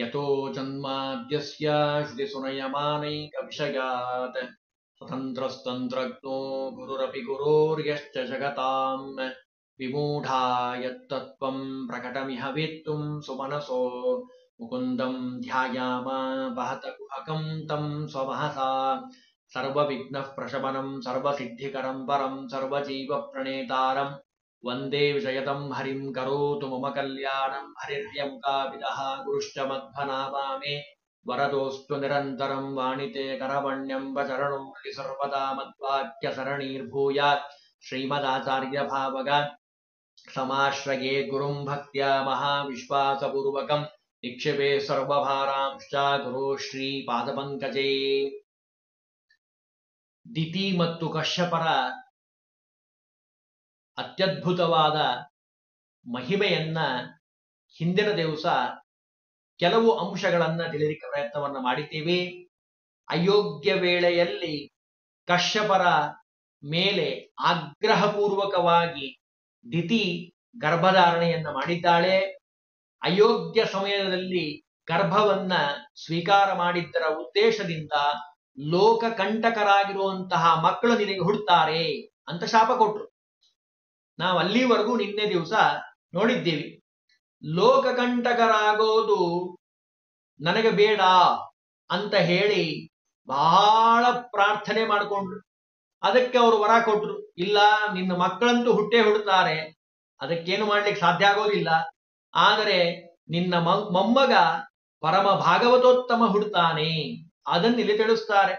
ಯತೋ ಜನ್ಮಾದ್ಯಸ್ಯ ಶ್ರುತಿಸುನಯಮಾನೈಕವಿಷಯಾತ್ ಸ್ವತಂತ್ರಸ್ತಂತ್ರಜ್ಞೋ ಗುರುರಪಿ ಗುರೋರ್ಯಶ್ಚ ಜಗತಾಂ ವಿಮೂಢಾ ಯತ್ತತ್ವಂ ಪ್ರಕಟಮಿಹ ವೇತ್ತುಂ ಸುಮನಸೋ ಮುಕುಂದಂ ಧ್ಯಾಯಾಮ ಬಹತ ಕುಹಕಂ ತಂ ಸ್ವಮಹಸಾ ಸರ್ವವಿಘ್ನಃ ಪ್ರಶಮನಂ ಸರ್ವಸಿದ್ಧಿಕರಂ ಪರಂ ಸರ್ವಜೀವ ಪ್ರಣೇತಾರಂ ವಂದೇ ವಿಜಯತಂ ಹರಿಂ ಕರೋತು ಮಮ ಕಲ್ಯಾಣಂ ಹರಿರ್ಯಮುಕಾವಿದಃ ಗುರುಶ್ಚ ಮಧ್ವನಾಮಾಮೇ ವರದೋಸ್ತು ನಿರಂತರಂ ವಾಣಿತೆ ಕರವಣ್ಯಂಬ ಚರಣೋಲ್ಲಿ ಸರ್ವದಾ ಮದ್ವಾಕ್ಯ ಸರಣೀರ್ಭೂಯಾತ್ ಶ್ರೀಮದಾಚಾರ್ಯ ಭಾವಗ ಸಮಾಶ್ರಯೇ ಗುರುಂ ಭಕ್ತ್ಯ ಮಹಾವಿಶ್ವಾಸಪೂರ್ವಕಂ ನಿಕ್ಷೇಪೇ ಸರ್ವಭಾರಾಂಶ್ಚ ಗುರು ಶ್ರೀ ಪಾದಪಂಕಜೇ. ದಿತಿ ಮತ್ತು ಕಶ್ಯಪರ ಅತ್ಯದ್ಭುತವಾದ ಮಹಿಮೆಯನ್ನ ಹಿಂದಿನ ದಿವಸ ಕೆಲವು ಅಂಶಗಳನ್ನ ತಿಳಿಲಿಕ್ಕೆ ಪ್ರಯತ್ನವನ್ನ ಮಾಡಿದ್ದೇವೆ. ಅಯೋಗ್ಯ ವೇಳೆಯಲ್ಲಿ ಕಶ್ಯಪರ ಮೇಲೆ ಆಗ್ರಹಪೂರ್ವಕವಾಗಿ ದಿತಿ ಗರ್ಭಧಾರಣೆಯನ್ನ ಮಾಡಿದ್ದಾಳೆ. ಅಯೋಗ್ಯ ಸಮಯದಲ್ಲಿ ಗರ್ಭವನ್ನ ಸ್ವೀಕಾರ ಮಾಡಿದ್ದರ ಉದ್ದೇಶದಿಂದ ಲೋಕ ಕಂಟಕರಾಗಿರುವಂತಹ ಮಕ್ಕಳು ನಿನಗೆ ಹುಡ್ತಾರೆ ಅಂತ ಶಾಪ ಕೊಟ್ರು. ನಾವು ಅಲ್ಲಿವರೆಗೂ ನಿನ್ನೆ ದಿವಸ ನೋಡಿದ್ದೀವಿ. ಲೋಕಕಂಟಕರಾಗೋದು ನನಗೆ ಬೇಡ ಅಂತ ಹೇಳಿ ಬಹಳ ಪ್ರಾರ್ಥನೆ ಮಾಡಿಕೊಂಡ್ರು. ಅದಕ್ಕೆ ಅವರು ವರ ಕೊಟ್ರು, ಇಲ್ಲ ನಿನ್ನ ಮಕ್ಕಳಂತೂ ಹುಟ್ಟೇ ಹುಡ್ತಾರೆ, ಅದಕ್ಕೇನು ಮಾಡ್ಲಿಕ್ಕೆ ಸಾಧ್ಯ ಆಗೋದಿಲ್ಲ. ಆದರೆ ನಿನ್ನ ಮೊಮ್ಮಗ ಪರಮ ಭಾಗವತೋತ್ತಮ ಹುಡ್ತಾನೆ, ಅದನ್ನು ಇಲ್ಲಿ ತಿಳಿಸ್ತಾರೆ.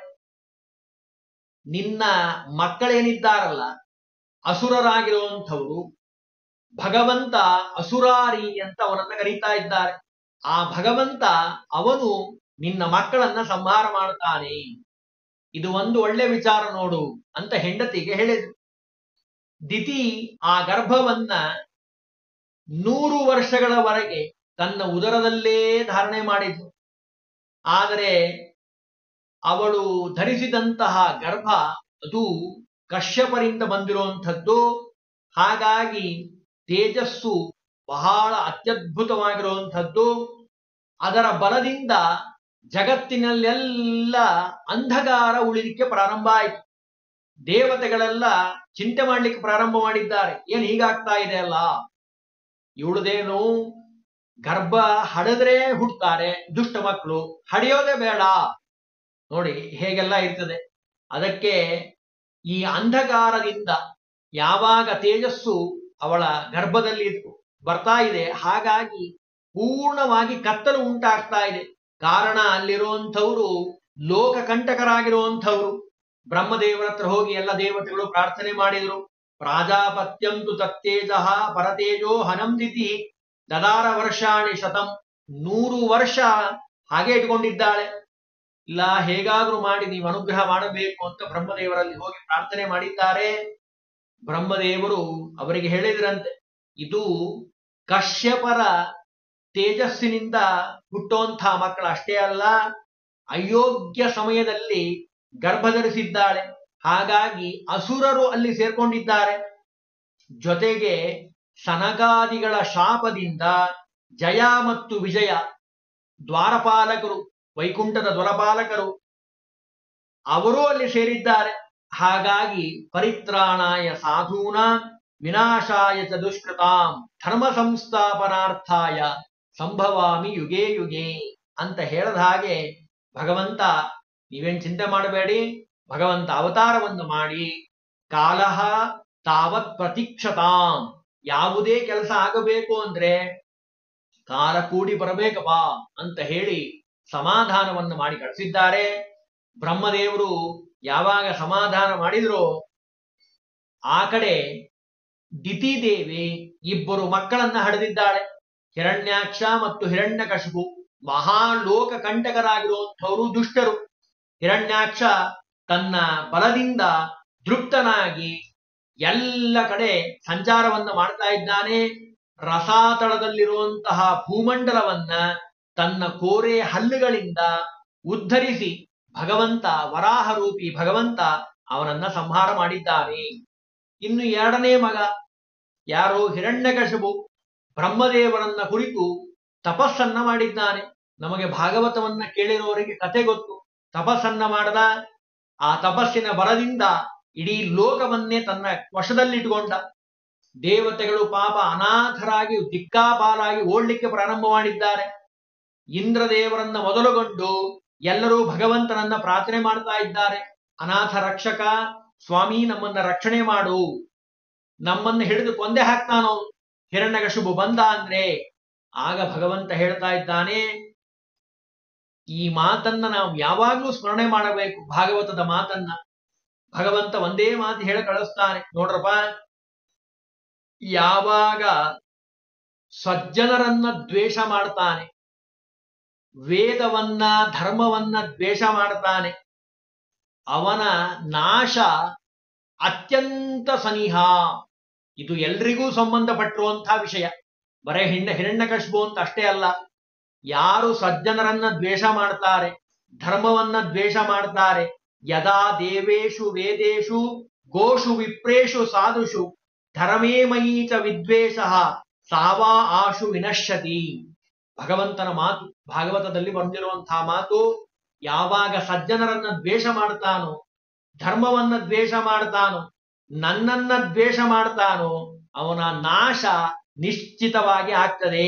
ನಿನ್ನ ಮಕ್ಕಳೇನಿದ್ದಾರಲ್ಲ ಅಸುರರಾಗಿರುವಂಥವರು, ಭಗವಂತ ಅಸುರಾರಿ ಅಂತ ಅವನನ್ನ ಕರೀತಾ ಇದ್ದಾರೆ. ಆ ಭಗವಂತ ಅವನು ನಿನ್ನ ಮಕ್ಕಳನ್ನ ಸಂಹಾರ ಮಾಡ್ತಾನೆ, ಇದು ಒಂದು ಒಳ್ಳೆ ವಿಚಾರ ನೋಡು ಅಂತ ಹೆಂಡತಿಗೆ ಹೇಳಿದ್ರು. ದಿತಿ ಆ ಗರ್ಭವನ್ನ 100 ವರ್ಷಗಳವರೆಗೆ ತನ್ನ ಉದರದಲ್ಲೇ ಧಾರಣೆ ಮಾಡಿದ್ರು. ಆದರೆ ಅವಳು ಧರಿಸಿದಂತಹ ಗರ್ಭ ಅದು ಕಶ್ಯಪರಿಂದ ಬಂದಿರುವಂಥದ್ದು. ಹಾಗಾಗಿ ತೇಜಸ್ಸು ಬಹಳ ಅತ್ಯದ್ಭುತವಾಗಿರುವಂಥದ್ದು. ಅದರ ಬಲದಿಂದ ಜಗತ್ತಿನಲ್ಲೆಲ್ಲ ಅಂಧಕಾರ ಉಳಿಲಿಕ್ಕೆ ಪ್ರಾರಂಭ ಆಯಿತು. ದೇವತೆಗಳೆಲ್ಲ ಚಿಂತೆ ಮಾಡ್ಲಿಕ್ಕೆ ಪ್ರಾರಂಭ ಮಾಡಿದ್ದಾರೆ, ಏನ್ ಹೀಗಾಗ್ತಾ ಇದೆ ಅಲ್ಲ, ಇವಳದೇನು ಗರ್ಭ ಹಡಿದ್ರೆ ಹುಡ್ತಾರೆ ದುಷ್ಟ ಮಕ್ಕಳು, ಹಡಿಯೋದೇ ಬೇಡ, ನೋಡಿ ಹೇಗೆಲ್ಲ ಇರ್ತದೆ. ಅದಕ್ಕೆ ಈ ಅಂಧಕಾರದಿಂದ ಯಾವಾಗ ತೇಜಸ್ಸು ಅವಳ ಗರ್ಭದಲ್ಲಿ ಬರ್ತಾ ಇದೆ, ಹಾಗಾಗಿ ಪೂರ್ಣವಾಗಿ ಕತ್ತಲು ಉಂಟಾಗ್ತಾ ಇದೆ. ಕಾರಣ ಅಲ್ಲಿರುವಂಥವರು ಲೋಕಕಂಟಕರಾಗಿರುವಂಥವ್ರು. ಬ್ರಹ್ಮದೇವರ ಹತ್ರ ಹೋಗಿ ಎಲ್ಲ ದೇವತೆಗಳು ಪ್ರಾರ್ಥನೆ ಮಾಡಿದ್ರು. ಪ್ರಾಜಾಪತ್ಯಂತು ತತ್ತೇಜ ಪರತೇಜೋ ಹನಂದಿತಿ ದದಾರ ವರ್ಷಾಣಿ ಶತಂ. 100 ವರ್ಷ ಹಾಗೆ ಇಟ್ಕೊಂಡಿದ್ದಾಳೆ. ಇಲ್ಲ ಹೇಗಾದ್ರೂ ಮಾಡಿ ನೀವು ಅನುಗ್ರಹ ಮಾಡಬೇಕು ಅಂತ ಬ್ರಹ್ಮದೇವರಲ್ಲಿ ಹೋಗಿ ಪ್ರಾರ್ಥನೆ ಮಾಡಿದ್ದಾರೆ. ಬ್ರಹ್ಮದೇವರು ಅವರಿಗೆ ಹೇಳಿದ್ರಂತೆ, ಇದು ಕಶ್ಯಪರ ತೇಜಸ್ಸಿನಿಂದ ಹುಟ್ಟುವಂತಹ ಮಕ್ಕಳು ಅಷ್ಟೇ ಅಲ್ಲ, ಅಯೋಗ್ಯ ಸಮಯದಲ್ಲಿ ಗರ್ಭಧರಿಸಿದ್ದಾಳೆ, ಹಾಗಾಗಿ ಅಸುರರು ಅಲ್ಲಿ ಸೇರ್ಕೊಂಡಿದ್ದಾರೆ. ಜೊತೆಗೆ ಸನಕಾದಿಗಳ ಶಾಪದಿಂದ ಜಯ ಮತ್ತು ವಿಜಯ ದ್ವಾರಪಾಲಕರು, ವೈಕುಂಠದ ದ್ವಾರಪಾಲಕರು ಅವರೂ ಅಲ್ಲಿ ಸೇರಿದ್ದಾರೆ. ಹಾಗಾಗಿ ಪರಿತ್ರಾಣಾಯ ಸಾಧೂನಾ ವಿನಾಶಾಯ ಚ ದುಷ್ಕೃತಾಂ ಧರ್ಮ ಸಂಸ್ಥಾಪನಾರ್ಥಾಯ ಸಂಭವಾಮಿ ಯುಗೇ ಯುಗೇ ಅಂತ ಹೇಳದ ಹಾಗೆ ಭಗವಂತ ನೀವೇನ್ ಚಿಂತೆ ಮಾಡಬೇಡಿ, ಭಗವಂತ ಅವತಾರವನ್ನು ಮಾಡಿ ಕಾಲಹ ತಾವತ್ ಪ್ರತೀಕ್ಷತಾಂ, ಯಾವುದೇ ಕೆಲಸ ಆಗಬೇಕು ಅಂದ್ರೆ ಕಾಲ ಕೂಡಿ ಬರಬೇಕಪ್ಪ ಅಂತ ಹೇಳಿ ಸಮಾಧಾನವನ್ನು ಮಾಡಿ ಕಳಿಸಿದ್ದಾರೆ. ಬ್ರಹ್ಮದೇವರು ಯಾವಾಗ ಸಮಾಧಾನ ಮಾಡಿದ್ರೋ ಆ ಕಡೆ ದಿತಿದೇವಿ ಇಬ್ಬರು ಮಕ್ಕಳನ್ನ ಹಡೆದಿದ್ದಾಳೆ. ಹಿರಣ್ಯಾಕ್ಷ ಮತ್ತು ಹಿರಣ್ಯಕಶಿಪು ಮಹಾಲೋಕ ಕಂಟಕರಾಗಿರುವಂಥವರು ದುಷ್ಟರು. ಹಿರಣ್ಯಾಕ್ಷ ತನ್ನ ಬಲದಿಂದ ದೃಪ್ತನಾಗಿ ಎಲ್ಲ ಕಡೆ ಸಂಚಾರವನ್ನ ಮಾಡ್ತಾ ಇದ್ದಾನೆ. ರಸಾತಳದಲ್ಲಿರುವಂತಹ ಭೂಮಂಡಲವನ್ನ ತನ್ನ ಕೋರೆ ಹಲ್ಲುಗಳಿಂದ ಉದ್ಧರಿಸಿ ಭಗವಂತ, ವರಾಹ ರೂಪಿ ಭಗವಂತ ಅವನನ್ನ ಸಂಹಾರ ಮಾಡಿದ್ದಾನೆ. ಇನ್ನು ಎರಡನೇ ಮಗ ಯಾರು, ಹಿರಣ್ಯಕಶಿಪು, ಬ್ರಹ್ಮದೇವರನ್ನ ಕುರಿತು ತಪಸ್ಸನ್ನ ಮಾಡಿದ್ದಾನೆ. ನಮಗೆ ಭಾಗವತವನ್ನ ಕೇಳಿರುವವರಿಗೆ ಕತೆ ಗೊತ್ತು. ತಪಸ್ಸನ್ನ ಮಾಡದ, ಆ ತಪಸ್ಸಿನ ಬಲದಿಂದ ಇಡೀ ಲೋಕವನ್ನೇ ತನ್ನ ವಶದಲ್ಲಿಟ್ಟುಕೊಂಡ. ದೇವತೆಗಳು ಪಾಪ ಅನಾಥರಾಗಿ ದಿಕ್ಕಾಪಾಲಾಗಿ ಓಡ್ಲಿಕ್ಕೆ ಪ್ರಾರಂಭ ಮಾಡಿದ್ದಾರೆ. ಇಂದ್ರದೇವರನ್ನ ಮೊದಲುಗೊಂಡು ಎಲ್ಲರೂ ಭಗವಂತನನ್ನ ಪ್ರಾರ್ಥನೆ ಮಾಡ್ತಾ ಇದ್ದಾರೆ. ಅನಾಥ ರಕ್ಷಕ ಸ್ವಾಮಿ, ನಮ್ಮನ್ನ ರಕ್ಷಣೆ ಮಾಡು, ನಮ್ಮನ್ನು ಹಿಡಿದು ಕೊಂದೆ ಹಾಕ್ತಾನೋ ಹಿರಣ್ಯಕಶಿಪು ಬಂದ ಅಂದ್ರೆ. ಆಗ ಭಗವಂತ ಹೇಳ್ತಾ ಇದ್ದಾನೆ, ಈ ಮಾತನ್ನ ನಾವು ಯಾವಾಗ್ಲೂ ಸ್ಮರಣೆ ಮಾಡಬೇಕು, ಭಾಗವತದ ಮಾತನ್ನ. ಭಗವಂತ ಒಂದೇ ಮಾತು ಹೇಳಿ ಕಳಿಸ್ತಾನೆ, ನೋಡ್ರಪ್ಪ, ಯಾವಾಗ ಸಜ್ಜನರನ್ನ ದ್ವೇಷ ಮಾಡ್ತಾನೆ, ವೇದವನ್ನ ಧರ್ಮವನ್ನ ದ್ವೇಷ ಮಾಡ್ತಾನೆ, ಅವನ ನಾಶ ಅತ್ಯಂತ ಸನಿಹ. ಇದು ಎಲ್ರಿಗೂ ಸಂಬಂಧಪಟ್ಟಿರುವಂತಹ ವಿಷಯ. ಬರೇ ಹಿರಣ್ಯಕಶಿಪು ಅಂತ ಅಷ್ಟೇ ಅಲ್ಲ. ಯಾರು ಸಜ್ಜನರನ್ನ ದ್ವೇಷ ಮಾಡ್ತಾರೆ, ಧರ್ಮವನ್ನ ದ್ವೇಷ ಮಾಡ್ತಾರೆ, ಯದಾ ದೇವೇಶು ವೇದೇಶು ಗೋಷು ವಿಪ್ರೇಷು ಸಾಧುಷು ಧರ್ಮೇ ಮಯೀಚ ವಿದ್ವೇಷ ಸಾವಾ ಆಶು ವಿನಶ್ಯತಿ. ಭಗವಂತನ ಮಾತು, ಭಾಗವತದಲ್ಲಿ ಬಂದಿರುವಂತಹ ಮಾತು. ಯಾವಾಗ ಸಜ್ಜನರನ್ನ ದ್ವೇಷ ಮಾಡ್ತಾನೋ, ಧರ್ಮವನ್ನ ದ್ವೇಷ ಮಾಡ್ತಾನೋ, ನನ್ನನ್ನ ದ್ವೇಷ ಮಾಡ್ತಾನೋ, ಅವನ ನಾಶ ನಿಶ್ಚಿತವಾಗಿ ಆಗ್ತದೆ.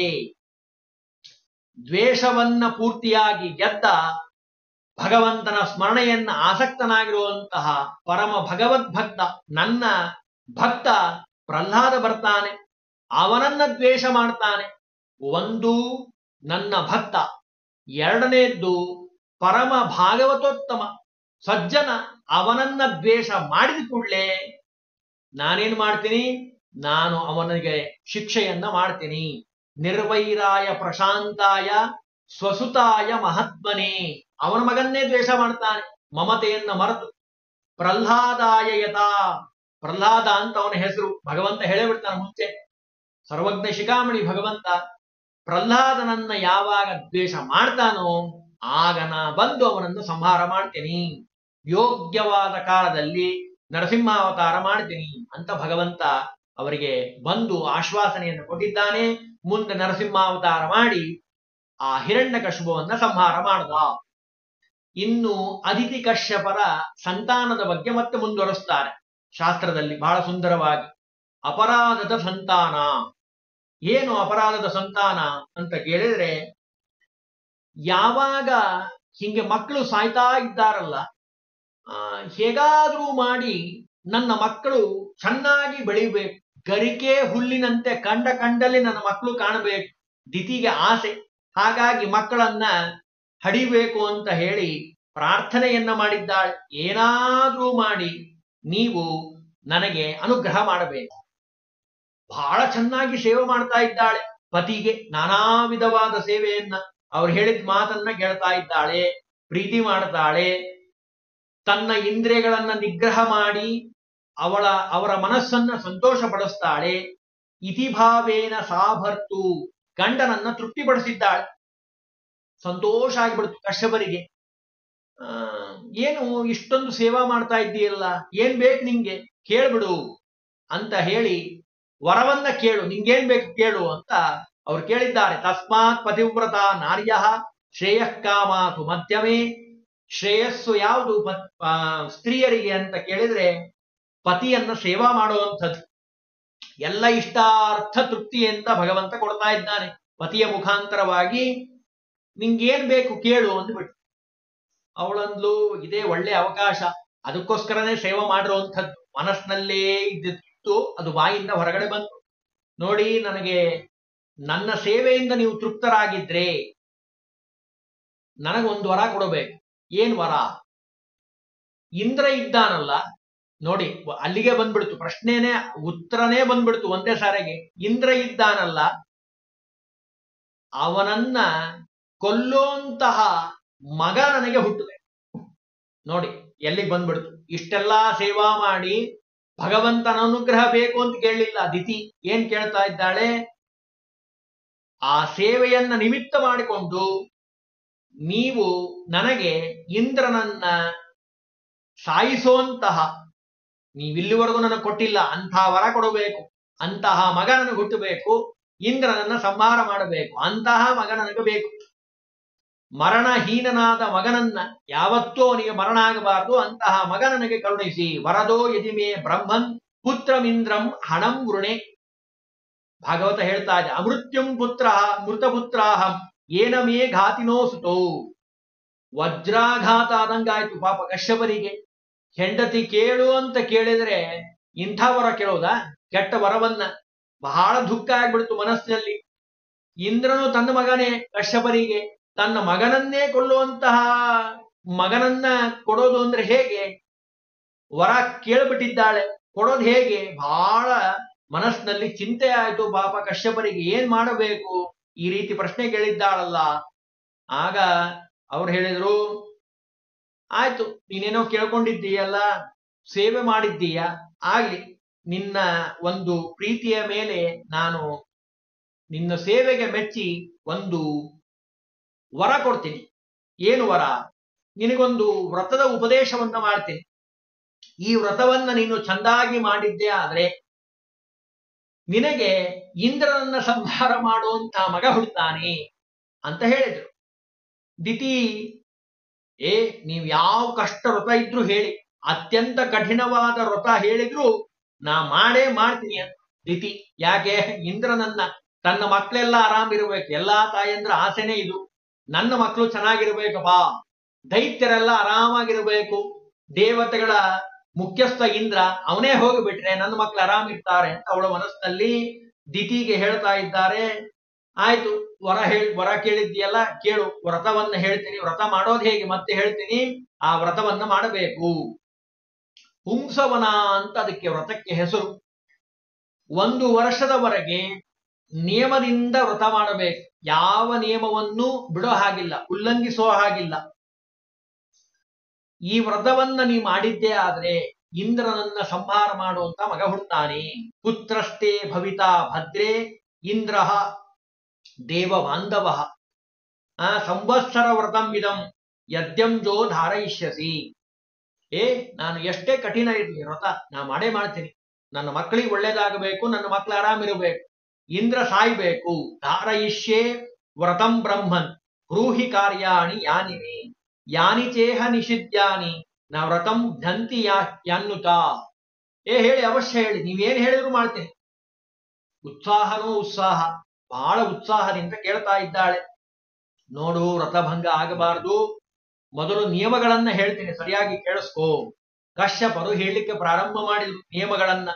ದ್ವೇಷವನ್ನ ಪೂರ್ತಿಯಾಗಿ ಗೆದ್ದ, ಭಗವಂತನ ಸ್ಮರಣೆಯನ್ನ ಆಸಕ್ತನಾಗಿರುವಂತಹ ಪರಮ ಭಗವದ್ಭಕ್ತ, ನನ್ನ ಭಕ್ತ ಪ್ರಹ್ಲಾದ ಬರ್ತಾನೆ, ಅವನನ್ನ ದ್ವೇಷ ಮಾಡ್ತಾನೆ. ಒಂದು ನನ್ನ ಭಕ್ತ, ಎರಡನೇದ್ದು ಪರಮ ಭಾಗವತೋತ್ತಮ ಸಜ್ಜನ, ಅವನನ್ನ ದ್ವೇಷ ಮಾಡಿದ ಕೂಡಲೇ ನಾನೇನ್ ಮಾಡ್ತೀನಿ, ನಾನು ಅವನಿಗೆ ಶಿಕ್ಷೆಯನ್ನ ಮಾಡ್ತೀನಿ. ನಿರ್ವೈರಾಯ ಪ್ರಶಾಂತಾಯ ಸ್ವಸುತಾಯ ಮಹಾತ್ಮನೇ, ಅವನ ಮಗನ್ನೇ ದ್ವೇಷ ಮಾಡ್ತಾನೆ ಮಮತೆಯನ್ನ ಮರೆತು. ಪ್ರಹ್ಲಾದಾಯ ಯಥಾ, ಪ್ರಹ್ಲಾದ ಅಂತ ಅವನ ಹೆಸರು, ಭಗವಂತ ಹೇಳೇ ಬಿಡ್ತಾನೆ ಮುಂಚೆ. ಸರ್ವಜ್ಞ ಶಿಖಾಮಣಿ ಭಗವಂತ. ಪ್ರಹ್ಲಾದನನ್ನ ಯಾವಾಗ ದ್ವೇಷ ಮಾಡ್ತಾನೋ ಆಗ ನಾ ಬಂದು ಅವನನ್ನು ಸಂಹಾರ ಮಾಡ್ತೀನಿ, ಯೋಗ್ಯವಾದ ಕಾಲದಲ್ಲಿ ನರಸಿಂಹಾವತಾರ ಮಾಡ್ತೀನಿ ಅಂತ ಭಗವಂತ ಅವರಿಗೆ ಬಂದು ಆಶ್ವಾಸನೆಯನ್ನು ಕೊಟ್ಟಿದ್ದಾನೆ. ಮುಂದೆ ನರಸಿಂಹಾವತಾರ ಮಾಡಿ ಆ ಹಿರಣ್ಯಕಶಿಪುವನ್ನ ಸಂಹಾರ ಮಾಡ್ದ. ಇನ್ನು ಅದಿತಿ ಕಶ್ಯಪರ ಸಂತಾನದ ಬಗ್ಗೆ ಮತ್ತೆ ಮುಂದುವರಿಸ್ತಾರೆ ಶಾಸ್ತ್ರದಲ್ಲಿ ಬಹಳ ಸುಂದರವಾಗಿ. ಅಪರಾಧದ ಸಂತಾನ. ಏನು ಅಪರಾಧದ ಸಂತಾನ ಅಂತ ಕೇಳಿದ್ರೆ, ಯಾವಾಗ ಹಿಂಗೆ ಮಕ್ಕಳು ಸಾಯ್ತಾ ಇದ್ದಾರಲ್ಲ, ಹೇಗಾದ್ರೂ ಮಾಡಿ ನನ್ನ ಮಕ್ಕಳು ಚೆನ್ನಾಗಿ ಬೆಳಿಬೇಕು, ಗರಿಕೆ ಹುಲ್ಲಿನಂತೆ ಕಂಡ ಕಂಡಲ್ಲಿ ನನ್ನ ಮಕ್ಕಳು ಕಾಣಬೇಕು, ದಿತಿಗೆ ಆಸೆ. ಹಾಗಾಗಿ ಮಕ್ಕಳನ್ನ ಹಡಿಬೇಕು ಅಂತ ಹೇಳಿ ಪ್ರಾರ್ಥನೆಯನ್ನ ಮಾಡಿದ್ದಾಳೆ. ಏನಾದ್ರೂ ಮಾಡಿ ನೀವು ನನಗೆ ಅನುಗ್ರಹ ಮಾಡಬೇಕು. ಬಹಳ ಚೆನ್ನಾಗಿ ಸೇವೆ ಮಾಡ್ತಾ ಇದ್ದಾಳೆ ಪತಿಗೆ, ನಾನಾ ವಿಧವಾದ ಸೇವೆಯನ್ನ, ಅವ್ರು ಹೇಳಿದ ಮಾತನ್ನ ಕೇಳ್ತಾ ಇದ್ದಾಳೆ, ಪ್ರೀತಿ ಮಾಡ್ತಾಳೆ, ತನ್ನ ಇಂದ್ರಿಯಗಳನ್ನ ನಿಗ್ರಹ ಮಾಡಿ ಅವರ ಮನಸ್ಸನ್ನ ಸಂತೋಷ ಪಡಿಸ್ತಾಳೆ. ಇತಿಭಾವೇನ ಸಾಭರ್ತು, ಗಂಡನನ್ನ ತೃಪ್ತಿಪಡಿಸಿದ್ದಾಳೆ. ಸಂತೋಷ ಆಗಿಬಿಡ್ತು ಕಶ್ಯಪರಿಗೆ. ಏನು ಇಷ್ಟೊಂದು ಸೇವಾ ಮಾಡ್ತಾ ಇದ್ದೀಯಲ್ಲ, ಏನ್ ಬೇಕು ನಿಂಗೆ, ಕೇಳ್ಬಿಡು ಅಂತ ಹೇಳಿ ವರವನ್ನ ಕೇಳು, ನಿಂಗೇನ್ ಬೇಕು ಕೇಳು ಅಂತ ಅವ್ರು ಕೇಳಿದ್ದಾರೆ. ತಸ್ಮಾತ್ ಪತಿವ್ರತ ನಾರ್ಯ ಶ್ರೇಯಃಕಾಮಾತು ಮಧ್ಯಮೇ. ಶ್ರೇಯಸ್ಸು ಯಾವುದು ಸ್ತ್ರೀಯರಿಗೆ ಅಂತ ಕೇಳಿದ್ರೆ ಪತಿಯನ್ನ ಸೇವಾ ಮಾಡುವಂಥದ್ದು. ಎಲ್ಲ ಇಷ್ಟಾರ್ಥ ತೃಪ್ತಿ ಅಂತ ಭಗವಂತ ಕೊಡ್ತಾ ಇದ್ದಾನೆ ಪತಿಯ ಮುಖಾಂತರವಾಗಿ. ನಿಂಗೇನ್ ಬೇಕು ಕೇಳು ಅಂದ್ಬಿಟ್ಟು ಅವಳಂದ್ಲು, ಇದೇ ಒಳ್ಳೆ ಅವಕಾಶ, ಅದಕ್ಕೋಸ್ಕರನೇ ಸೇವೆ ಮಾಡಿರುವಂಥದ್ದು. ಮನಸ್ಸಿನಲ್ಲೇ ಇದ್ದಿತ್ತು, ಅದು ಬಾಯಿಂದ ಹೊರಗಡೆ ಬಂತು. ನೋಡಿ, ನನಗೆ ನನ್ನ ಸೇವೆಯಿಂದ ನೀವು ತೃಪ್ತರಾಗಿದ್ರೆ ನನಗೊಂದು ವರ ಕೊಡಬೇಕು. ಏನ್ ವರ? ಇಂದ್ರ ಇದ್ದಾನಲ್ಲ, ನೋಡಿ ಅಲ್ಲಿಗೆ ಬಂದ್ಬಿಡ್ತು ಪ್ರಶ್ನೆನೇ, ಉತ್ತರನೇ ಬಂದ್ಬಿಡ್ತು ಒಂದೇ ಸಾರಿಗೆ. ಇಂದ್ರ ಇದ್ದಾನಲ್ಲ, ಅವನನ್ನ ಕೊಲ್ಲೋಂತಹ ಮಗ ನನಗೆ ಹುಟ್ಟಬೇಕು. ನೋಡಿ ಎಲ್ಲಿಗೆ ಬಂದ್ಬಿಡ್ತು. ಇಷ್ಟೆಲ್ಲಾ ಸೇವಾ ಮಾಡಿ ಭಗವಂತನ ಅನುಗ್ರಹ ಬೇಕು ಅಂತ ಕೇಳಲಿಲ್ಲ ದಿತಿ. ಏನ್ ಕೇಳ್ತಾ ಇದ್ದಾಳೆ? ಆ ಸೇವೆಯನ್ನ ನಿಮಿತ್ತ ಮಾಡಿಕೊಂಡು ನೀವು ನನಗೆ ಇಂದ್ರನನ್ನ ಸಾಯಿಸೋಂತಹ, ನೀವಿಲ್ಲಿವರೆಗೂ ನನಗೆ ಕೊಟ್ಟಿಲ್ಲ ಅಂತಹ ವರ ಕೊಡಬೇಕು, ಅಂತಹ ಮಗ ನನಗೆ ಹುಟ್ಟಬೇಕು, ಇಂದ್ರನನ್ನ ಸಂಹಾರ ಮಾಡಬೇಕು, ಅಂತಹ ಮಗ ನನಗೆ ಬೇಕು. ಮರಣಹೀನನಾದ ಮಗನನ್ನ, ಯಾವತ್ತೂ ಅವನಿಗೆ ಮರಣ ಆಗಬಾರದು ಅಂತಹ ಮಗ ನನಗೆ ಕರುಣಿಸಿ. ವರದೋ ಯದಿಮೇ ಬ್ರಹ್ಮನ್ ಪುತ್ರಮಿಂದ್ರಂ ಹಣಂ ವೃಣೆ. ಭಾಗವತ ಹೇಳ್ತಾ ಇದೆ, ಅಮೃತ್ಯುಂ ಪುತ್ರ ಮೃತಪುತ್ರಾಹಂ ಏನ ಮೇ ಘಾತಿನೋ ಸುತೋ. ವಜ್ರಾಘಾತ ಆದಂಗಾಯ್ತು ಪಾಪ ಕಶ್ಯಪರಿಗೆ. ಹೆಂಡತಿ ಕೇಳು ಅಂತ ಕೇಳಿದ್ರೆ ಇಂಥ ವರ ಕೇಳೋದ, ಕೆಟ್ಟ ವರವನ್ನ. ಬಹಳ ದುಃಖ ಆಗ್ಬಿಡ್ತು ಮನಸ್ಸಿನಲ್ಲಿ. ಇಂದ್ರನು ತನ್ನ ಮಗನೇ ಕಶ್ಯಪರಿಗೆ ತನ್ನ ಮಗನನ್ನೇ ಕೊಲ್ಲುವಂತಹ ಮಗನನ್ನ ಕೊಡೋದು ಅಂದ್ರೆ ಹೇಗೆ? ವರ ಕೇಳ್ಬಿಟ್ಟಿದ್ದಾಳೆ, ಕೊಡೋದು ಹೇಗೆ? ಬಹಳ ಮನಸ್ಸಿನಲ್ಲಿ ಚಿಂತೆ ಆಯ್ತು ಪಾಪ ಕಶ್ಯಪರಿಗೆ. ಏನ್ ಮಾಡಬೇಕು? ಈ ರೀತಿ ಪ್ರಶ್ನೆ ಕೇಳಿದ್ದಾಳಲ್ಲ. ಆಗ ಅವ್ರು ಹೇಳಿದ್ರು, ಆಯ್ತು, ನೀನೇನೋ ಕೇಳ್ಕೊಂಡಿದ್ದೀಯಲ್ಲ, ಸೇವೆ ಮಾಡಿದ್ದೀಯ, ಆಗ್ಲಿ, ನಿನ್ನ ಒಂದು ಪ್ರೀತಿಯ ಮೇಲೆ ನಾನು ನಿನ್ನ ಸೇವೆಗೆ ಮೆಚ್ಚಿ ಒಂದು ವರ ಕೊಡ್ತೀನಿ. ಏನು ವರ? ನಿನಗೊಂದು ವ್ರತದ ಉಪದೇಶವನ್ನ ಮಾಡ್ತೀನಿ. ಈ ವ್ರತವನ್ನ ನೀನು ಚಂದಾಗಿ ಮಾಡಿದ್ದೆ ಆದ್ರೆ ನಿನಗೆ ಇಂದ್ರನನ್ನ ಸಂಹಾರ ಮಾಡುವಂತ ಮಗ ಹುಡ್ತಾನೆ ಅಂತ ಹೇಳಿದ್ರು. ದಿತಿ, ನೀವು ಯಾವ ಕಷ್ಟ ವ್ರತ ಇದ್ರು ಹೇಳಿ, ಅತ್ಯಂತ ಕಠಿಣವಾದ ವ್ರತ ಹೇಳಿದ್ರು ನಾ ಮಾಡೇ ಮಾಡ್ತೀನಿ ಅಂತ ದಿತಿ. ಯಾಕೆ? ಇಂದ್ರನನ್ನ, ತನ್ನ ಮಕ್ಕಳೆಲ್ಲ ಆರಾಮಿರ್ಬೇಕು. ಎಲ್ಲಾ ತಾಯಂದ್ರ ಆಸೆನೇ ಇದು, ನನ್ನ ಮಕ್ಕಳು ಚೆನ್ನಾಗಿರ್ಬೇಕಪ್ಪ, ದೈತ್ಯರೆಲ್ಲ ಆರಾಮಾಗಿರ್ಬೇಕು, ದೇವತೆಗಳ ಮುಖ್ಯಸ್ಥ ಇಂದ್ರ ಅವನೇ ಹೋಗಿಬಿಟ್ರೆ ನನ್ನ ಮಕ್ಕಳು ಆರಾಮಿರ್ತಾರೆ ಅಂತ ಅವಳ ಮನಸ್ಸಿನಲ್ಲಿ ದಿತಿಗೆ ಹೇಳ್ತಾ ಇದ್ದಾರೆ. ಆಯ್ತು, ವರ ಕೇಳಿದ್ಯಲ್ಲ, ಕೇಳು, ವ್ರತವನ್ನ ಹೇಳ್ತೀನಿ. ವ್ರತ ಮಾಡೋದು ಹೇಗೆ ಮತ್ತೆ ಹೇಳ್ತೀನಿ. ಆ ವ್ರತವನ್ನ ಮಾಡಬೇಕು. ಪುಂಸವನ ಅಂತ ಅದಕ್ಕೆ ವ್ರತಕ್ಕೆ ಹೆಸರು. 1 ವರ್ಷದವರೆಗೆ ನಿಯಮದಿಂದ ವ್ರತ ಮಾಡಬೇಕು. ಯಾವ ನಿಯಮವನ್ನು ಬಿಡೋ ಹಾಗಿಲ್ಲ, ಉಲ್ಲಂಘಿಸೋ ಹಾಗಿಲ್ಲ. ಈ ವ್ರತವನ್ನ ನೀ ಮಾಡಿದ್ದೇ ಆದ್ರೆ ಇಂದ್ರನನ್ನ ಸಂಹಾರ ಮಾಡುವಂತ ಮಗ ಹುಡ್ತಾನೆ. ಪುತ್ರಸ್ಥೆ ಭವಿತಾ ಭದ್ರೇ ಇಂದ್ರ ದೇವ ಬಾಂಧವ ಸಂವತ್ಸರ ವ್ರತಂ ಇದಂ ಯದ್ಯಂಜೋ ಧಾರಯಿಷ್ಯಸಿ. ನಾನು ಎಷ್ಟೇ ಕಠಿಣ ಇರಲಿ ವ್ರತ ನಾ ಮಾಡೇ ಮಾಡ್ತೀನಿ. ನನ್ನ ಮಕ್ಕಳಿಗೆ ಒಳ್ಳೇದಾಗಬೇಕು, ನನ್ನ ಮಕ್ಕಳು ಆರಾಮಿರಬೇಕು, ಇಂದ್ರ ಸಾಯ್ಬೇಕು. ಧಾರಯಿಷ್ಯೆ ವ್ರತಂ ಬ್ರಹ್ಮನ್ ಬ್ರೂಹಿ ಕಾರ್ಯಾಣಿ ಯಾನಿನಿ ಯಾನಿ ಚೇಹ ನಿಷಿದ್ಯಾನಿ ನ ವ್ರತಂ ಧಂತಿ ಯಾನ್ನುತ. ಹೇಳಿ, ಅವಶ್ಯ ಹೇಳಿ, ನೀವೇನ್ ಹೇಳಿದ್ರು ಮಾಡ್ತೀನಿ. ಉತ್ಸಾಹನೋ ಉತ್ಸಾಹ, ಬಹಳ ಉತ್ಸಾಹದಿಂದ ಕೇಳ್ತಾ ಇದ್ದಾಳೆ. ನೋಡು, ವ್ರತಭಂಗ ಆಗಬಾರದು, ಮೊದಲು ನಿಯಮಗಳನ್ನ ಹೇಳ್ತೀನಿ, ಸರಿಯಾಗಿ ಕೇಳಿಸ್ಕೋ. ಕಶ್ಯಪರು ಹೇಳಲಿಕ್ಕೆ ಪ್ರಾರಂಭ ಮಾಡಿದ್ರು ನಿಯಮಗಳನ್ನ.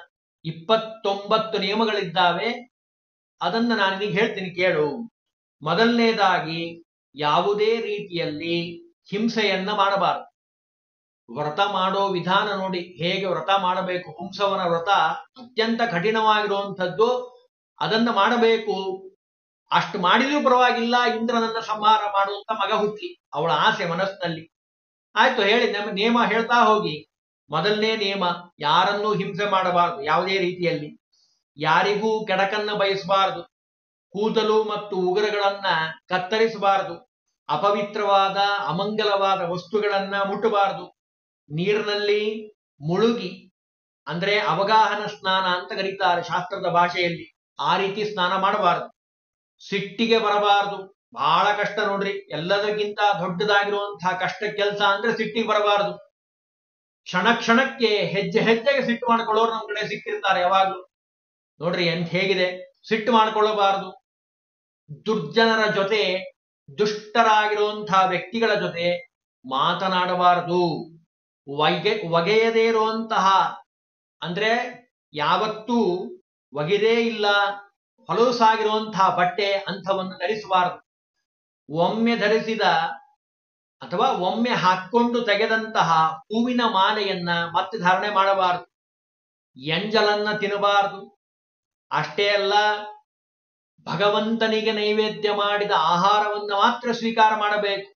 29 ನಿಯಮಗಳಿದ್ದಾವೆ, ಅದನ್ನ ನಾನು ನಿನಗೆ ಹೇಳ್ತೀನಿ, ಕೇಳು. ಮೊದಲನೇದಾಗಿ, ಯಾವುದೇ ರೀತಿಯಲ್ಲಿ ಹಿಂಸೆಯನ್ನ ಮಾಡಬಾರದು. ವ್ರತ ಮಾಡೋ ವಿಧಾನ ನೋಡಿ, ಹೇಗೆ ವ್ರತ ಮಾಡಬೇಕು. ಪುಂಸವನ ವ್ರತ ಅತ್ಯಂತ ಕಠಿಣವಾಗಿರುವಂಥದ್ದು, ಅದನ್ನ ಮಾಡಬೇಕು. ಅಷ್ಟು ಮಾಡಿದ್ರೂ ಪರವಾಗಿಲ್ಲ, ಇಂದ್ರನನ್ನ ಸಂಹಾರ ಮಾಡುವಂತ ಮಗ ಹುಟ್ಲಿ, ಅವಳ ಆಸೆ ಮನಸ್ಸಿನಲ್ಲಿ. ಆಯ್ತು, ಹೇಳಿ, ನಿಯಮ ಹೇಳ್ತಾ ಹೋಗಿ. ಮೊದಲನೇ ನಿಯಮ, ಯಾರನ್ನೂ ಹಿಂಸೆ ಮಾಡಬಾರದು ಯಾವುದೇ ರೀತಿಯಲ್ಲಿ. ಯಾರಿಗೂ ಕೆಡಕನ್ನ ಬಯಸಬಾರದು. ಕೂದಲು ಮತ್ತು ಉಗುರುಗಳನ್ನ ಕತ್ತರಿಸಬಾರದು. ಅಪವಿತ್ರವಾದ ಅಮಂಗಲವಾದ ವಸ್ತುಗಳನ್ನ ಮುಟ್ಟಬಾರದು. ನೀರಿನಲ್ಲಿ ಮುಳುಗಿ, ಅಂದ್ರೆ ಅವಗಾಹನ ಸ್ನಾನ ಅಂತ ಕರೀತಾರೆ ಶಾಸ್ತ್ರದ ಭಾಷೆಯಲ್ಲಿ, ಆ ರೀತಿ ಸ್ನಾನ ಮಾಡಬಾರದು. ಸಿಟ್ಟಿಗೆ ಬರಬಾರದು. ಬಹಳ ಕಷ್ಟ ನೋಡ್ರಿ, ಎಲ್ಲದಕ್ಕಿಂತ ದೊಡ್ಡದಾಗಿರುವಂತಹ ಕಷ್ಟ ಕೆಲಸ ಅಂದ್ರೆ ಸಿಟ್ಟಿಗೆ ಬರಬಾರದು. ಕ್ಷಣ ಕ್ಷಣಕ್ಕೆ ಹೆಜ್ಜೆ ಹೆಜ್ಜೆಗೆ ಸಿಟ್ಟು ಮಾಡ್ಕೊಳ್ಳೋರು ನಮ್ ಕಡೆ ಸಿಕ್ಕಿರ್ತಾರೆ ಯಾವಾಗ್ಲೂ. ನೋಡ್ರಿ ಎಂತ ಹೇಗಿದೆ, ಸಿಟ್ಟು ಮಾಡ್ಕೊಳ್ಳಬಾರದು. ದುರ್ಜನರ ಜೊತೆ, ದುಷ್ಟರಾಗಿರುವಂತಹ ವ್ಯಕ್ತಿಗಳ ಜೊತೆ ಮಾತನಾಡಬಾರದು. ಒಗೆಯದೇ ಇರುವಂತಹ, ಅಂದ್ರೆ ಯಾವತ್ತೂ ಒಗೆದೇ ಇಲ್ಲ, ಹೊಲಸಾಗಿರುವಂತಹ ಬಟ್ಟೆ ಅಂಥವನ್ನು ಧರಿಸಬಾರದು. ಒಮ್ಮೆ ಧರಿಸಿದ ಅಥವಾ ಒಮ್ಮೆ ಹಾಕೊಂಡು ತೆಗೆದಂತಹ ಹೂವಿನ ಮಾಲೆಯನ್ನ ಮತ್ತೆ ಧಾರಣೆ ಮಾಡಬಾರದು. ಎಂಜಲನ್ನ ತಿನ್ನಬಾರದು. ಅಷ್ಟೇ ಅಲ್ಲ, ಭಗವಂತನಿಗೆ ನೈವೇದ್ಯ ಮಾಡಿದ ಆಹಾರವನ್ನ ಮಾತ್ರ ಸ್ವೀಕಾರ ಮಾಡಬೇಕು.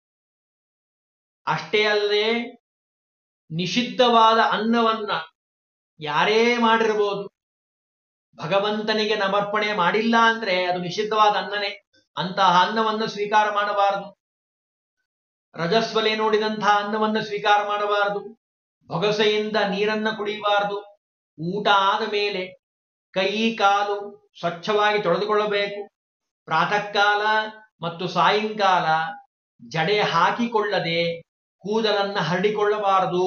ಅಷ್ಟೇ ಅಲ್ಲದೆ ನಿಷಿದ್ಧವಾದ ಅನ್ನವನ್ನ ಯಾರೇ ಮಾಡಿರಬಹುದು, ಭಗವಂತನಿಗೆ ಸಮರ್ಪಣೆ ಮಾಡಿಲ್ಲ ಅಂದ್ರೆ ಅದು ನಿಷಿದ್ಧವಾದ ಅನ್ನನೇ. ಅಂತಹ ಅನ್ನವನ್ನು ಸ್ವೀಕಾರ ಮಾಡಬಾರದು. ರಜಸ್ವಲೆ ನೋಡಿದಂತಹ ಅನ್ನವನ್ನು ಸ್ವೀಕಾರ ಮಾಡಬಾರದು. ಬೊಗಸೆಯಿಂದ ನೀರನ್ನ ಕುಡಿಯಬಾರದು. ಊಟ ಆದ ಮೇಲೆ ಕೈ ಕಾಲು ಸ್ವಚ್ಛವಾಗಿ ತೊಳೆದುಕೊಳ್ಳಬೇಕು. ಪ್ರಾತಃ ಕಾಲ ಮತ್ತು ಸಾಯಂಕಾಲ ಜಡೆ ಹಾಕಿಕೊಳ್ಳದೆ ಕೂದಲನ್ನ ಹರಡಿಕೊಳ್ಳಬಾರದು,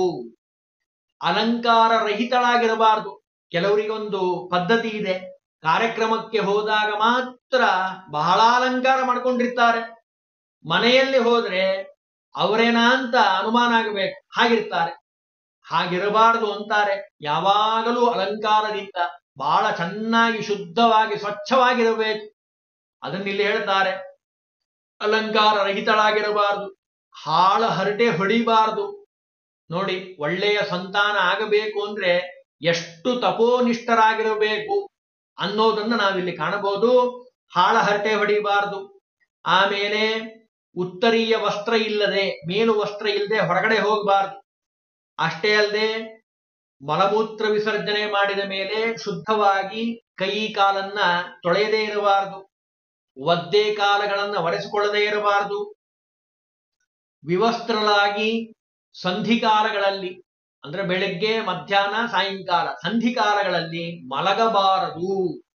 ಅಲಂಕಾರ ರಹಿತಳಾಗಿರಬಾರದು. ಕೆಲವರಿಗೊಂದು ಪದ್ಧತಿ ಇದೆ, ಕಾರ್ಯಕ್ರಮಕ್ಕೆ ಹೋದಾಗ ಮಾತ್ರ ಬಹಳ ಅಲಂಕಾರ ಮಾಡ್ಕೊಂಡಿರ್ತಾರೆ, ಮನೆಯಲ್ಲಿ ಹೋದ್ರೆ ಅವರೇನಾ ಅಂತ ಅನುಮಾನ ಆಗಬೇಕು, ಹಾಗಿರ್ತಾರೆ. ಹಾಗಿರಬಾರದು ಅಂತಾರೆ. ಯಾವಾಗಲೂ ಅಲಂಕಾರದಿಂದ ಬಹಳ ಚೆನ್ನಾಗಿ ಶುದ್ಧವಾಗಿ ಸ್ವಚ್ಛವಾಗಿರಬೇಕು. ಅದನ್ನಿಲ್ಲಿ ಹೇಳ್ತಾರೆ. ಅಲಂಕಾರ ರಹಿತಳಾಗಿರಬಾರದು, ಹಾಳ ಹರಟೆ ಹೊಡಿಬಾರದು. ನೋಡಿ, ಒಳ್ಳೆಯ ಸಂತಾನ ಆಗಬೇಕು ಅಂದ್ರೆ ಎಷ್ಟು ತಪೋನಿಷ್ಠರಾಗಿರಬೇಕು ಅನ್ನೋದನ್ನ ನಾವಿಲ್ಲಿ ಕಾಣಬಹುದು. ಹಾಳ ಹರಟೆ ಹೊಡಿಬಾರದು. ಆಮೇಲೆ ಉತ್ತರೀಯ ವಸ್ತ್ರ ಇಲ್ಲದೆ, ಮೇಲು ವಸ್ತ್ರ ಇಲ್ಲದೆ ಹೊರಗಡೆ ಹೋಗಬಾರದು. ಅಷ್ಟೇ ಅಲ್ಲದೆ ಮಲಮೂತ್ರ ವಿಸರ್ಜನೆ ಮಾಡಿದ ಮೇಲೆ ಶುದ್ಧವಾಗಿ ಕೈ ಕಾಲನ್ನ ತೊಳೆಯದೇ ಇರಬಾರದು, ಒದ್ದೆ ಕಾಲಗಳನ್ನ ಒರೆಸಿಕೊಳ್ಳದೇ ಇರಬಾರದು. ವಿವಸ್ತ್ರಳಾಗಿ ಸಂಧಿಕಾಲಗಳಲ್ಲಿ ಅಂದ್ರೆ ಬೆಳಗ್ಗೆ ಮಧ್ಯಾಹ್ನ ಸಾಯಂಕಾಲ ಸಂಧಿಕಾಲಗಳಲ್ಲಿ ಮಲಗಬಾರದು.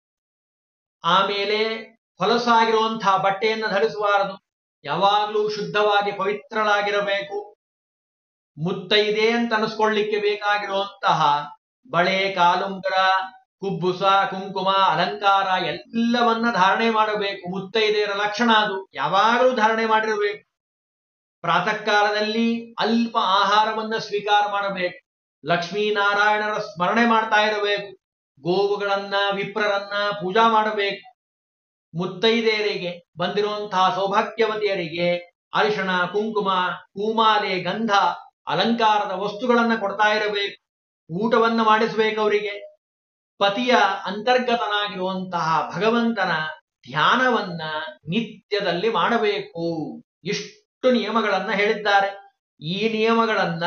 ಆಮೇಲೆ ಹೊಲಸಾಗಿರುವಂತಹ ಬಟ್ಟೆಯನ್ನು ಧರಿಸಬಾರದು. ಯಾವಾಗಲೂ ಶುದ್ಧವಾಗಿ ಪವಿತ್ರಳಾಗಿರಬೇಕು. ಮುತ್ತೈದೆ ಅಂತ ಅನಿಸ್ಕೊಳ್ಳಿಕ್ಕೆ ಬೇಕಾಗಿರುವಂತಹ ಬಳೆ, ಕಾಲುಂಗರ, ಕುಬ್ಬುಸ, ಕುಂಕುಮ, ಅಲಂಕಾರ ಎಲ್ಲವನ್ನ ಧಾರಣೆ ಮಾಡಬೇಕು. ಮುತ್ತೈದೆಯರ ಲಕ್ಷಣ ಅದು, ಯಾವಾಗಲೂ ಧಾರಣೆ ಮಾಡಿರಬೇಕು. ಪ್ರಾತಃ ಕಾಲದಲ್ಲಿ ಅಲ್ಪ ಆಹಾರವನ್ನ ಸ್ವೀಕಾರ ಮಾಡಬೇಕು. ಲಕ್ಷ್ಮೀನಾರಾಯಣರ ಸ್ಮರಣೆ ಮಾಡ್ತಾ ಇರಬೇಕು. ಗೋವುಗಳನ್ನ, ವಿಪ್ರರನ್ನ ಪೂಜಾ ಮಾಡಬೇಕು. ಮುತ್ತೈದೆಯರಿಗೆ, ಬಂದಿರುವಂತಹ ಸೌಭಾಗ್ಯವತಿಯರಿಗೆ ಅರಿಶಿಣ, ಕುಂಕುಮ, ಹೂಮಾಲೆ, ಗಂಧ, ಅಲಂಕಾರದ ವಸ್ತುಗಳನ್ನ ಕೊಡ್ತಾ ಇರಬೇಕು. ಊಟವನ್ನ ಮಾಡಿಸಬೇಕು ಅವರಿಗೆ. ಪತಿಯ ಅಂತರ್ಗತನಾಗಿರುವಂತಹ ಭಗವಂತನ ಧ್ಯಾನವನ್ನ ನಿತ್ಯದಲ್ಲಿ ಮಾಡಬೇಕು. ಇಷ್ಟು ನಿಯಮಗಳನ್ನ ಹೇಳಿದ್ದಾರೆ. ಈ ನಿಯಮಗಳನ್ನ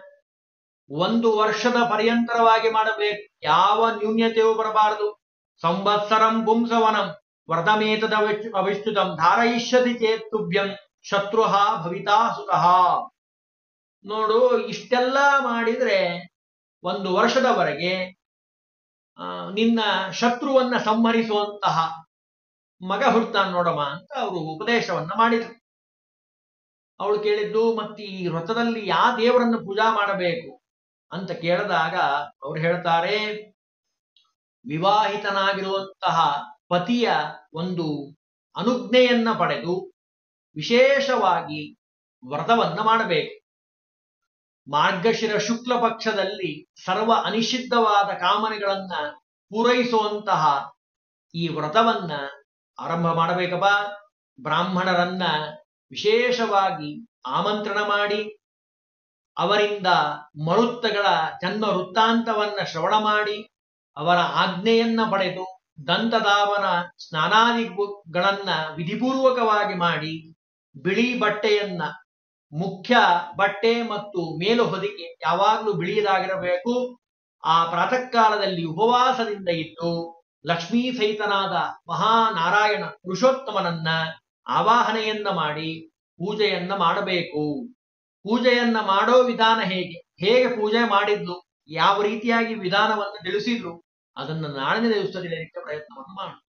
1 ವರ್ಷದ ಪರ್ಯಂತರವಾಗಿ ಮಾಡಬೇಕು. ಯಾವ ನ್ಯೂನ್ಯತೆಯೂ ಬರಬಾರದು. ಸಂವತ್ಸರಂ ಪುಂಸವನಂ ವ್ರತಮೇತದ ಅವಿಷ್ಠುತಂ ಧಾರಯಿಷ್ಯತಿ ಚೇತ್ತುಭ್ಯಂ ಶತ್ರುಹ ಭವಿತಾ ಸುತಃ. ನೋಡು, ಇಷ್ಟೆಲ್ಲ ಮಾಡಿದ್ರೆ 1 ವರ್ಷದವರೆಗೆ ನಿನ್ನ ಶತ್ರುವನ್ನ ಸಂಹರಿಸುವಂತಹ ಮಗ ಹುಡ್ತಾನೆ ನೋಡಮ್ಮ ಅಂತ ಅವರು ಉಪದೇಶವನ್ನ ಮಾಡಿದ್ರು. ಅವಳು ಕೇಳಿದ್ದು, ಮತ್ತೆ ಈ ವ್ರತದಲ್ಲಿ ಯಾವ ದೇವರನ್ನು ಪೂಜಾ ಮಾಡಬೇಕು ಅಂತ ಕೇಳಿದಾಗ ಅವ್ರು ಹೇಳ್ತಾರೆ, ವಿವಾಹಿತನಾಗಿರುವಂತಹ ಪತಿಯ ಒಂದು ಅನುಜ್ಞೆಯನ್ನ ಪಡೆದು ವಿಶೇಷವಾಗಿ ವ್ರತವನ್ನ ಮಾಡಬೇಕು. ಮಾರ್ಗಶಿರ ಶುಕ್ಲ ಪಕ್ಷದಲ್ಲಿ ಸರ್ವ ಅನಿಷಿದ್ಧವಾದ ಕಾಮನೆಗಳನ್ನ ಪೂರೈಸುವಂತಹ ಈ ವ್ರತವನ್ನ ಆರಂಭ ಮಾಡಬೇಕಪ್ಪ. ಬ್ರಾಹ್ಮಣರನ್ನ ವಿಶೇಷವಾಗಿ ಆಮಂತ್ರಣ ಮಾಡಿ ಅವರಿಂದ ಮರುತ್ತಗಳ ಜನ್ಮ ವೃತ್ತಾಂತವನ್ನ ಶ್ರವಣ ಮಾಡಿ ಅವರ ಆಜ್ಞೆಯನ್ನ ಪಡೆದು ದಂತಧಾವನ ಸ್ನಾನಾದಿಗಳನ್ನ ವಿಧಿಪೂರ್ವಕವಾಗಿ ಮಾಡಿ ಬಿಳಿ ಬಟ್ಟೆಯನ್ನ, ಮುಖ್ಯ ಬಟ್ಟೆ ಮತ್ತು ಮೇಲು ಹೊದಿಕೆ ಯಾವಾಗಲೂ ಬಿಳಿಯದಾಗಿರಬೇಕು. ಆ ಪ್ರಾತಃ ಕಾಲದಲ್ಲಿ ಉಪವಾಸದಿಂದ ಇದ್ದು ಲಕ್ಷ್ಮೀ ಸಹಿತನಾದ ಮಹಾನಾರಾಯಣ ಪುರುಷೋತ್ತಮನನ್ನ ಆವಾಹನೆಯನ್ನ ಮಾಡಿ ಪೂಜೆಯನ್ನ ಮಾಡಬೇಕು. ಪೂಜೆಯನ್ನ ಮಾಡೋ ವಿಧಾನ ಹೇಗೆ ಪೂಜೆ ಮಾಡಿದ್ದು, ಯಾವ ರೀತಿಯಾಗಿ ವಿಧಾನವನ್ನು ತಿಳಿಸಿದ್ರು, ಅದನ್ನು ನಾಳಿನ ದಿವಸದಲ್ಲಿ ಪ್ರಯತ್ನವನ್ನು ಮಾಡು.